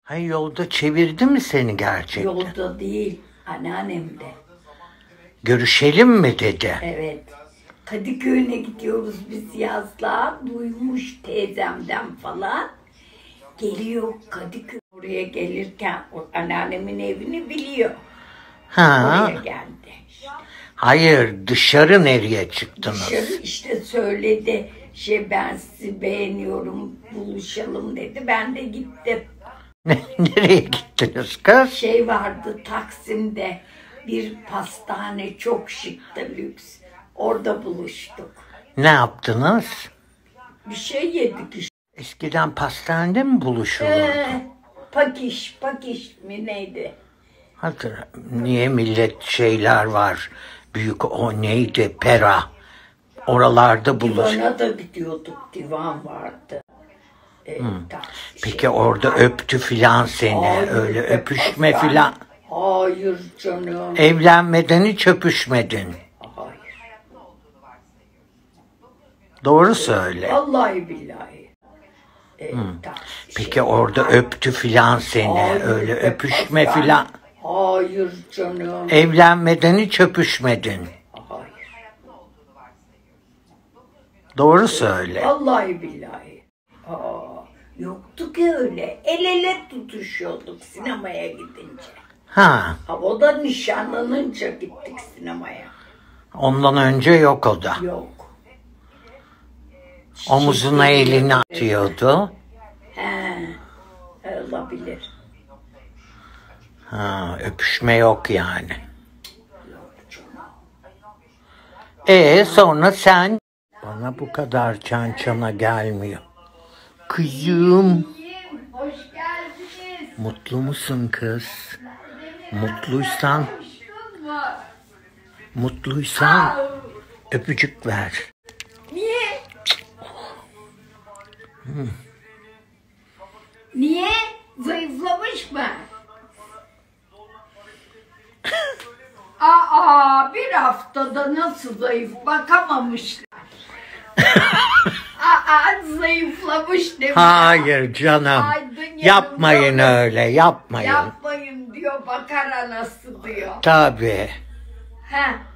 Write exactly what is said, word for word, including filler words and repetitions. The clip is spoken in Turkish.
Hay yolda çevirdi mi seni gerçekten? Yolda değil, anneannem de. Görüşelim mi dedi? Evet. Kadıköy'üne gidiyoruz biz yazlığa. Duymuş teyzemden falan. Geliyor Kadıköy. Oraya gelirken o anneannemin evini biliyor. Ha. Oraya geldi. Hayır, dışarı nereye çıktınız? Dışarı işte söyledi. Şey ben sizi beğeniyorum, buluşalım dedi. Ben de gittim. Nereye gittiniz kız? Şey vardı Taksim'de bir pastane, çok şıktı, lüks. Orada buluştuk. Ne yaptınız? Bir şey yedik işte. Eskiden pastanede mi buluşulurdu? Ee, pakiş, pakiş mi neydi? Hatır, niye millet şeyler var? Büyük o neydi? Pera. Oralarda buluş. Divana da gidiyorduk, divan vardı. Ee, ta- Peki şey- orada öptü filan seni. Hayır, Öyle öp- öpüşme pastane- filan. Hayır canım. Evlenmeden hiç öpüşmedin. Hayır. Doğru söyle. Vallahi billahi. Ee, ta- Peki şey- orada öptü filan seni. Hayır, Öyle öp- öpüşme pastane- filan. Hayır canım. Evlenmeden hiç öpüşmedin. Hayır. Doğru söyle. Vallahi billahi. Aa, yoktu ki öyle. El ele tutuşuyorduk sinemaya gidince. Ha, Ha, o da nişanlanınca gittik sinemaya. ondan önce yok o da. Yok. Omuzuna Çiçekleri- elini atıyordu. He, olabilir. Ha, öpüşme yok yani. Yok canım. E sonra sen? Bana bu kadar çan çana gelmiyor. Kızım. Hoş geldiniz. Mutlu musun kız? Mutluysan, Konuştun mu? mutluysan öpücük ver. Niye? Niye? Zayıflamış mı? Aa, bir haftada nasıl zayıf bakamamışlar. Aa, zayıflamış demiş. Hayır canım. Aydın Yapmayın yanımda. öyle, yapmayın. Yapmayın diyor, bakar anası diyor. Tabii. He,